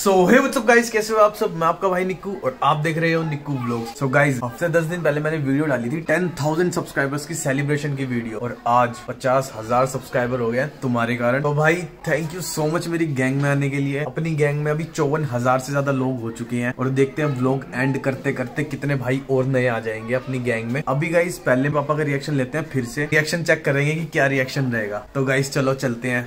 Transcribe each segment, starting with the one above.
सो hey what's up guys, कैसे हो आप सब। मैं आपका भाई निक्कू और आप देख रहे हो निक्कू व्लॉग्स। सो गाइस, हफ्ते 10 दिन पहले मैंने वीडियो डाली थी 10,000 सब्सक्राइबर्स की सेलिब्रेशन की वीडियो, और आज 50,000 सब्सक्राइबर हो गए तुम्हारे कारण। तो भाई थैंक यू सो मच मेरी गैंग में आने के लिए। अपनी गैंग में अभी 54,000 से ज्यादा लोग हो चुके हैं, और देखते हैं व्लॉग एंड करते करते कितने भाई और नए आ जाएंगे अपनी गैंग में। अभी गाइस पहले पापा का रिएक्शन लेते हैं, फिर से रिएक्शन चेक करेंगे कि क्या रिएक्शन रहेगा। तो गाइस चलो चलते हैं।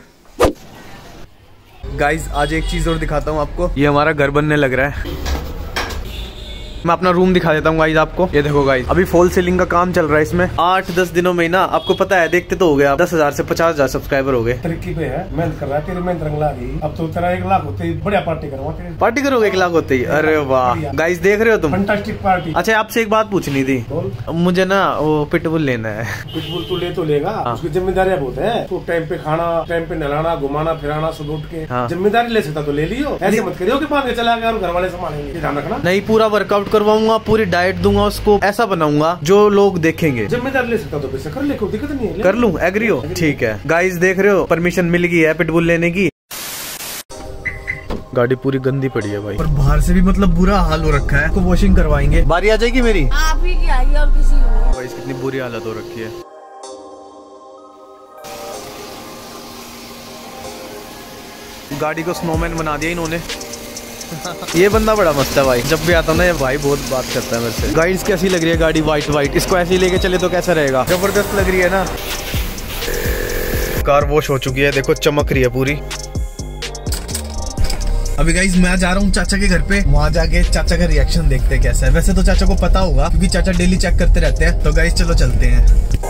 गाइस आज एक चीज और दिखाता हूँ आपको, ये हमारा घर बनने लग रहा है। मैं अपना रूम दिखा देता हूँ गाइस आपको। ये देखो गाइस, अभी फॉल सीलिंग का काम चल रहा है इसमें। 8-10 दिनों में ना, आपको पता है, देखते तो हो गया 10,000 से 50,000 सब्सक्राइबर हो गए। तरक्की पे है, मेहनत कर रहा है, तेरी मेहनत रंग ला रही। अब तो तेरा 1 लाख होते ही बढ़िया पार्टी करूंगा। पार्टी करोगे 1 लाख होते ही? अरे वाह गाइस, देख रहे हो तुम, फैंटास्टिक पार्टी। अच्छा आपसे एक बात पूछनी थी, मुझे ना वो पिटबुल लेना है। पिटबुल तू ले तो लेगा, उसकी जिम्मेदारियां बहुत है। तो टाइम पे खाना, टाइम पे नहलाना, घुमाना फिराना, सुबह उठ के जिम्मेदारी ले सकता तो ले लियो। ऐसे मत करियो कि मान के चला गया और घर वाले संभालेंगे। ध्यान रखना। नहीं, पूरा वर्कआउट करवाऊंगा, पूरी डाइट दूंगा उसको, ऐसा बनाऊंगा जो लोग देखेंगे। जिम्मेदारी ले सकता तो पैसे कर ले, कोई दिक्कत नहीं है। कर लूं, एग्री हो? ठीक है गाइस, देख रहे हो परमिशन मिल गई है पिटबुल लेने की। गाड़ी पूरी गंदी पड़ी है भाई, और बाहर से भी मतलब बुरा हाल हो रखा है। को वॉशिंग करवाएंगे, बारी आ जाएगी मेरी। आप ही की आई और किसी को। गाइस कितनी बुरी हालत हो रखी है। गाड़ी को स्नोमैन बना दिया इन्होंने। ये बंदा बड़ा मस्त है भाई, जब भी आता ना ये भाई बहुत बात करता है मेरे से। गाइस कैसी लग रही है गाड़ी, व्हाइट। इसको ऐसे ही लेके चले तो कैसा रहेगा? जबरदस्त लग रही है ना। कार वॉश हो चुकी है, देखो चमक रही है पूरी। अभी गाइस मैं जा रहा हूँ चाचा के घर पे, वहाँ जाके चाचा का रिएक्शन देखते हैं कैसा है। वैसे तो चाचा को पता होगा क्योंकि चाचा डेली चेक करते रहते हैं। तो गाइस चलो चलते हैं।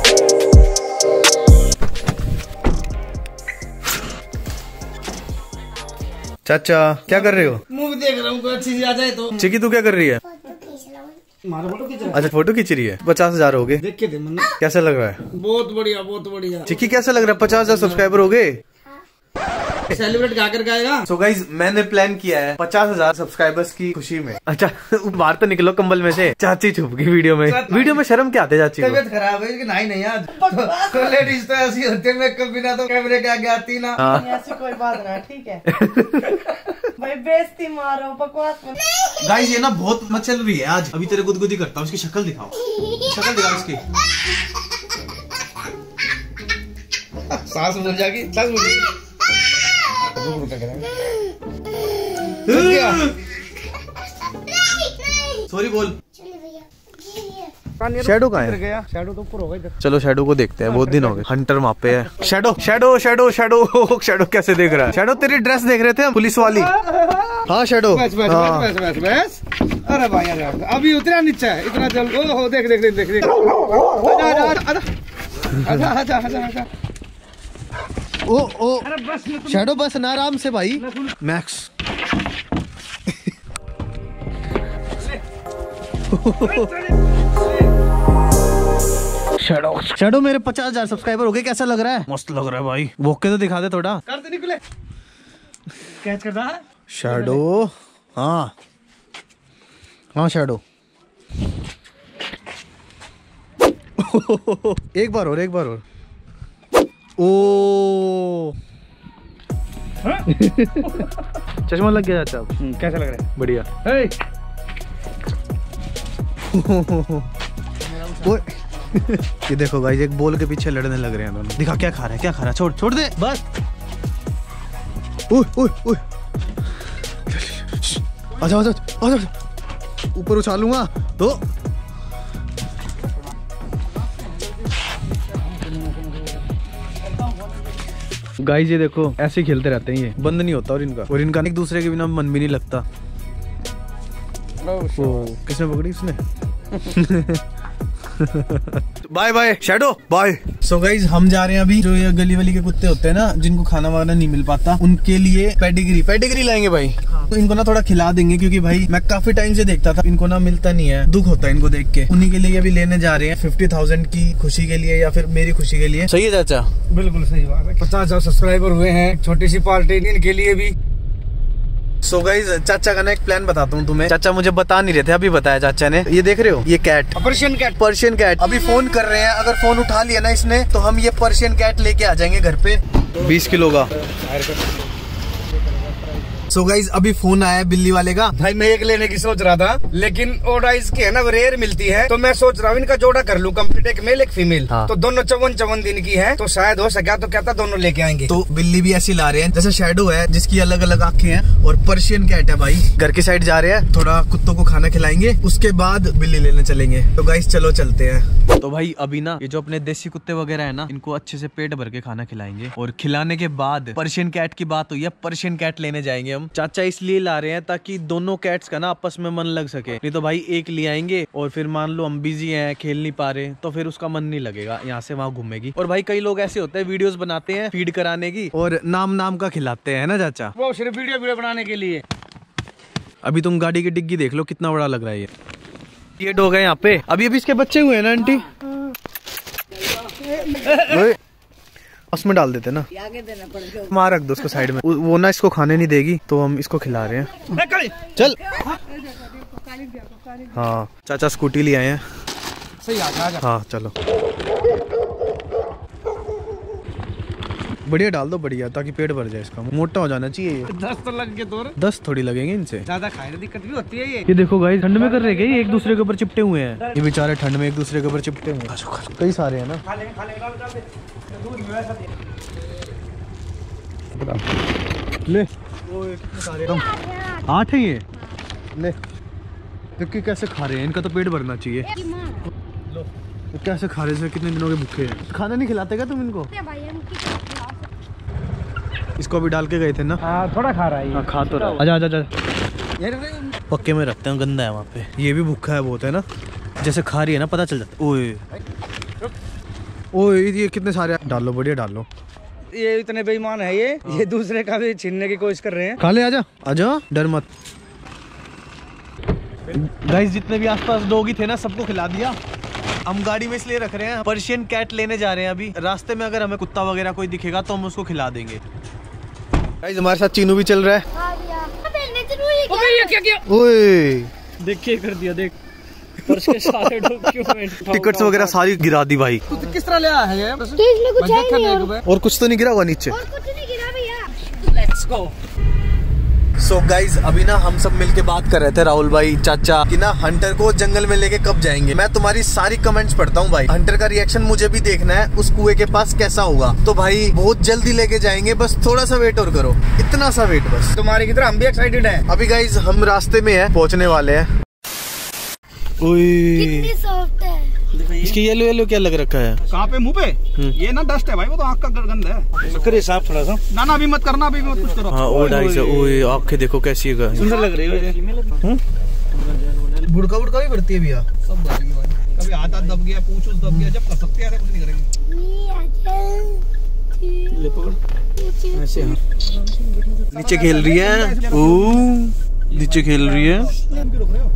चाचा क्या कर रहे हो? मूवी देख रहा हूँ, कोई अच्छी आ जाए तो। चिकी तू क्या कर रही है? फोटो खींच रहा। अच्छा फोटो खींच रही है। 50,000 हो गए, देख के दे मन। कैसा लग रहा है? बहुत बढ़िया, बहुत बढ़िया। चिकी कैसा लग रहा है? 50,000 सब्सक्राइबर हो गए। सेलिब्रेट क्या कर आएगा? सो गाइज मैंने प्लान किया है 50,000 सब्सक्राइबर्स की खुशी में। अच्छा बाहर तो निकलो कंबल में से। चाची छुप गई वीडियो में। वीडियो में शर्म क्या आते चाची को? तबीयत खराब है कि नहीं आज। तो लेडीज तो ऐसी होती है, मेकअप बिना तो कैमरे के आगे आती ना। ऐसी कोई बात ना, ठीक है भाई, बेइज्जती मारो, बकवास मत। गाइस ये ना बहुत मचल रही है आज। अभी तेरे गुदगुदी करता हूँ, उसकी शक्ल दिखाओ, शक्ल दिखाओ उसकी। सांस मुझ जाएगी, सांस मुझ जाएगी। सॉरी बोल। शैडो कहाँ है? शैडो तो ऊपर होगा इधर। चलो शैडो को देखते हैं, बहुत दिन हो गए। हंटर वहाँ पे है। Shadow shadow shadow shadow shadow कैसे देख रहा है? शैडो तेरी ड्रेस देख रहे थे हम, पुलिस वाली। हाँ शैडो, बस अरे भाई अभी उतरा नीचे है, इतना जल। ओ देख देख देख देख। आजा। ओ शैडो बस ना, आराम से भाई। मैक्स शैडो मेरे 50,000 सब्सक्राइबर हो गए, कैसा लग रहा है? मस्त लग रहा है भाई। भोग के तो दिखा दे थोड़ा। करते निकले, कैच करता है शैडो। हाँ शैडो। एक बार और ओ चश्मा लग गया चाचा। कैसा लग रहा है? बढ़िया। ये देखो गाइस, एक बॉल के पीछे लड़ने लग रहे हैं दोनों। दिखा क्या खा रहा है? छोड़ दे बस। ओए आजा ऊपर उछालूंगा तो। गाइस ये देखो ऐसे खेलते रहते हैं, ये बंद नहीं होता। और इनका एक दूसरे के बिना मन भी नहीं लगता। किसने पकड़ी? उसने। Bye bye shadow, bye. So guys हम जा रहे हैं अभी। जो ये गली वली के कुत्ते होते हैं ना, जिनको खाना वाना नहीं मिल पाता, उनके लिए पेडिग्री लाएंगे भाई। तो इनको ना थोड़ा खिला देंगे, क्योंकि भाई मैं काफी टाइम से देखता था इनको ना मिलता नहीं है। दुख होता है इनको देख के। उन्हीं के लिए अभी लेने जा रहे हैं 50,000 की खुशी के लिए, या फिर मेरी खुशी के लिए। सही है चाचा? बिल्कुल सही बात है। 50,000 सब्सक्राइबर हुए हैं, छोटी सी पार्टी इनके लिए भी। सो गाइज चाचा का ना एक प्लान बताता हूँ तुम्हें। चाचा मुझे बता नहीं रहे थे, अभी बताया चाचा ने। ये देख रहे हो, ये कैट, पर्शियन कैट। अभी फोन कर रहे हैं, अगर फोन उठा लिया ना इसने तो हम ये पर्शियन कैट लेके आ जाएंगे घर पे। 20 किलो का। सो गाइज अभी फोन आया है बिल्ली वाले का। भाई मैं एक लेने की सोच रहा था, लेकिन ओडाइज की है ना रेयर मिलती है, तो मैं सोच रहा हूँ इनका जोड़ा कर लूँ कंप्लीट, एक मेल एक फीमेल। हाँ। तो दोनों 54 दिन की है, तो शायद हो सका तो कहता दोनों लेके आएंगे। तो बिल्ली भी ऐसी ला रहे हैं जैसे शैडो है जिसकी अलग अलग आंखें हैं, और पर्शियन कैट है भाई। घर के साइड जा रहे हैं, थोड़ा कुत्तों को खाना खिलाएंगे, उसके बाद बिल्ली लेने चलेंगे। तो गाइस चलो चलते हैं। तो भाई अभी ना ये जो अपने देसी कुत्ते वगैरह है ना, इनको अच्छे से पेट भर के खाना खिलाएंगे, और खिलाने के बाद पर्शियन कैट की बात हुई है, पर्शियन कैट लेने जाएंगे हम। चाचा इसलिए ला रहे हैं ताकि दोनों कैट्स का ना आपस में मन लग सके, नहीं तो भाई एक ले आएंगे और फिर मान लो हम बिजी हैं, खेल नहीं पा रहे, तो फिर उसका मन नहीं लगेगा, यहाँ से वहाँ घूमेगी। और भाई कई लोग ऐसे होते हैं वीडियोस बनाते हैं फीड कराने की और नाम का खिलाते हैं ना चाचा, वो सिर्फ वीडियो बनाने के लिए। अभी तुम गाड़ी की डिग्गी देख लो कितना बड़ा लग रहा है ये डॉग है यहाँ पे। अभी इसके बच्चे हुए हैं ना आंटी, उसमें डाल देते ना, मार रख दो उसको साइड में, वो ना इसको खाने नहीं देगी, तो हम इसको खिला रहे हैं। चल हाँ चाचा स्कूटी ले आए हैं। सही आ। हाँ चलो बढ़िया डाल दो, बढ़िया, ताकि पेट भर जाए इसका, मोटा हो जाना चाहिए। 10 तो लग के, 10 थोड़ी लगेंगे इनसे, ज्यादा खाने दिक्कत भी होती है। ये देखो गाइस ठंड में कर रहे हैं, एक दूसरे के ऊपर चिपटे हुए हैं ये बेचारे, ठंड में एक दूसरे के ऊपर चिपटे हुए हैं, कई सारे हैं ना। ले कितने सारे, 8 है ये। ले देखिए कैसे खा रहे हैं, इनका तो पेट भरना चाहिए। तो कैसे खा रहे हैं, कितने दिनों के भूखे हैं। खाना नहीं खिलाते क्या तुम इनको? इसको भी डाल के गए थे ना। थोड़ा खा रहा है। हाँ खा तो रहा। आजा आजा पक्के में रखते हैं, गंदा है वहाँ पे। ये भी भूखा है बहुत है ना, जैसे खा रही है ना पता चल जाता है। ओए ओए ये कितने सारे डालो, बढ़िया डालो। ये इतने बेईमान है ये दूसरे का भी छीनने की कोशिश कर रहे हैं। खा ले, आजा आजा, डर मत। गाइस जितने भी आसपास डॉगी थे ना सबको खिला दिया। हम गाड़ी में इसलिए रख रहे हैं, पर्शियन कैट लेने जा रहे हैं अभी। रास्ते में अगर हमें कुत्ता वगैरह कोई दिखेगा तो हम उसको खिला देंगे। गाइस हमारे साथ चीनू भी चल रहा है। ओए देखिए कर दिया, देख पर्स के सारे टिकट्स वगैरह सारी गिरा दी भाई। किस तरह ले आया है? तो इसमें कुछ है नहीं और कुछ तो नहीं गिरा हुआ नीचे। और कुछ नहीं गिरा भैया। Let's go. सो गाइज अभी ना हम सब मिलके बात कर रहे थे राहुल भाई चाचा कि ना हंटर को जंगल में लेके कब जाएंगे। मैं तुम्हारी सारी कमेंट्स पढ़ता हूँ भाई, हंटर का रिएक्शन मुझे भी देखना है उस कुएं के पास कैसा होगा। तो भाई बहुत जल्दी लेके जाएंगे, बस थोड़ा सा वेट और करो, इतना सा वेट बस। तुम्हारी की तरह हम भी एक्साइटेड हैं। अभी गाइज हम रास्ते में है, पहुँचने वाले हैं। कितनी सॉफ्ट है। इसकी येलो येलो क्या लग रखा है? कहाँ पे? मुंह पे? ये ना डस्ट है भाई, वो तो आँख का गंध है। करे साफ थोड़ा सा। ना अभी मत करना, अभी मत कुछ करो। हाँ ओडाई से। ओए आँखें देखो कैसी है, सुंदर लग रही है। बुड़का बुड़का भी भरती है भैया, सब भरेगी भाई। कभी हाथ दब गया, पूछ दब गया, जब कर सकते हैं कुछ नहीं करेंगे। ले पकड़ ऐसे। नीचे खेल रही है, नीचे खेल रही है।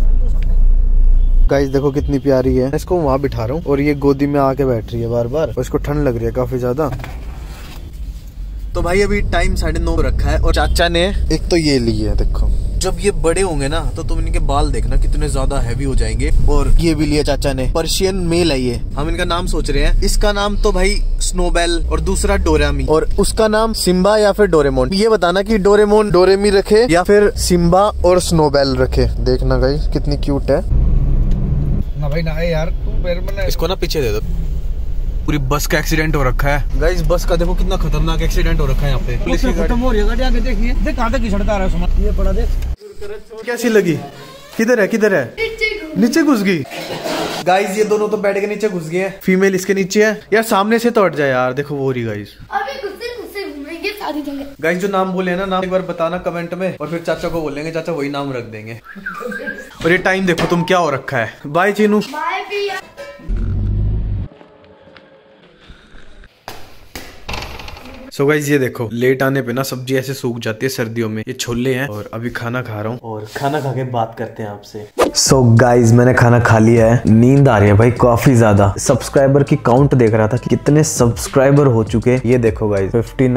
गाइस देखो कितनी प्यारी है, इसको वहाँ बिठा रहा हूँ और ये गोदी में आके बैठ रही है बार बार, और इसको ठंड लग रही है काफी ज्यादा। तो भाई अभी टाइम 9:30 रखा है और चाचा ने एक तो ये ली है, देखो जब ये बड़े होंगे ना तो तुम इनके बाल देखना कितने ज्यादा हैवी हो जाएंगे। और ये भी लिया चाचा ने, पर्शियन मेल है ये। हम इनका नाम सोच रहे हैं, इसका नाम तो भाई स्नोबेल और दूसरा डोरेमी, और उसका नाम सिम्बा या फिर डोरेमोन। ये बताना कि डोरेमोन डोरेमी रखे या फिर सिम्बा और स्नोबेल रखे। देखना गाइस कितनी क्यूट है ना भाई ना यार, इसको ना पीछे दे दो। पूरी बस का एक्सीडेंट हो रखा है गाइस, बस का देखो कितना खतरनाक एक्सीडेंट हो रखा है यहाँ पे। पुलिस की खत्म हो रही है गाड़ी, आगे देखिए, देख कहाँ तक घिसड़ता आ रहा है सामान। ये पड़ा देख, कैसी लगी? किधर है किधर है? नीचे घुस गई। गाइस ये दोनों तो बेड के नीचे घुस गए हैं, फीमेल इसके नीचे है। यार सामने से तो हट जाए यार, देखो वो रही गाइस। गाइस जो नाम बोले है ना, नाम एक बार बताना कमेंट में, और फिर चाचा को बोलेंगे, चाचा वही नाम रख देंगे। और ये टाइम देखो तुम क्या हो रखा है। बाय चीनू। सो गाइस ये देखो लेट आने पे ना सब्जी ऐसे सूख जाती है सर्दियों में। ये छोले हैं और अभी खाना खा रहा हूँ, और खाना खा के बात करते हैं आपसे। सो गाइज मैंने खाना खा लिया है, नींद आ रही है भाई काफी ज्यादा। सब्सक्राइबर की काउंट देख रहा था कि कितने सब्सक्राइबर हो चुके हैं। ये देखो गाइज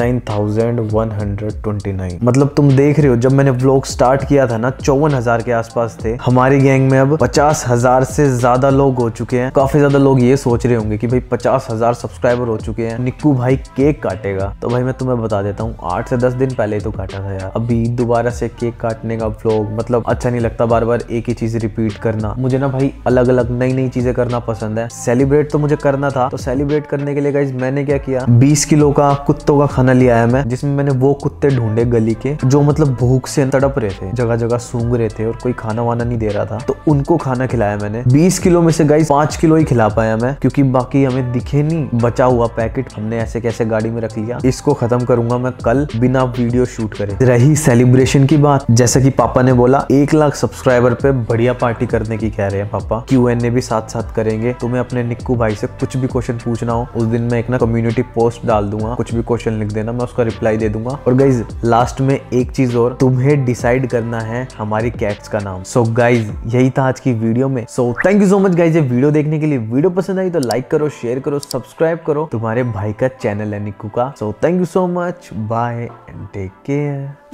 59,129। मतलब तुम देख रहे हो, जब मैंने व्लॉग स्टार्ट किया था ना 54,000 के आसपास थे। हमारी गैंग में अब 50,000 से ज्यादा लोग हो चुके हैं। काफी ज्यादा लोग ये सोच रहे होंगे कि भाई 50,000 सब्सक्राइबर हो चुके हैं, निक्कू भाई केक काटेगा। तो भाई मैं तुम्हें बता देता हूँ 8 से 10 दिन पहले ही तो काटा था यार। अभी दोबारा से केक काटने का व्लॉग मतलब अच्छा नहीं लगता, बार बार एक ही चीज रिपीट करना। मुझे ना भाई अलग अलग नई नई चीजें करना पसंद है। सेलिब्रेट तो मुझे करना था, तो सेलिब्रेट करने के लिए गाइस मैंने क्या किया, 20 किलो का कुत्तों का खाना लिया है मैं, जिसमें मैंने वो कुत्ते ढूंढे गली के जो मतलब भूख से तड़प रहे थे, जगह जगह सूंघ रहे थे और कोई खाना वाना नहीं दे रहा था। तो उनको खाना खिलाया मैंने। 20 किलो में से गाइस 5 किलो ही खिला पाया मैं, क्योंकि बाकी हमें दिखे नहीं। बचा हुआ पैकेट हमने ऐसे कैसे गाड़ी में रख लिया। इसको खत्म करूंगा मैं कल बिना वीडियो शूट करे। रही सेलिब्रेशन की बात, जैसा कि पापा ने बोला 1 लाख सब्सक्राइबर पे बढ़िया पार्टी करने की कह रहे हैं पापा। Q&A भी साथ साथ करेंगे। तुम्हें अपने निक्कू भाई से कुछ भी क्वेश्चन पूछना हो, उस दिन मैं एक ना कम्युनिटी पोस्ट डाल दूंगा, कुछ भी क्वेश्चन लिख देना, मैं उसका रिप्लाई दे दूंगा। और गाइज लास्ट में एक चीज और, तुम्हें डिसाइड करना है हमारी कैट्स का नाम। सो गाइज यही था आज की वीडियो में। So thank you so much guys ये वीडियो देखने के लिए। वीडियो पसंद आई तो लाइक करो, शेयर करो, सब्सक्राइब करो। तुम्हारे भाई का चैनल है निक्कू का। So thank you so much, bye and take care.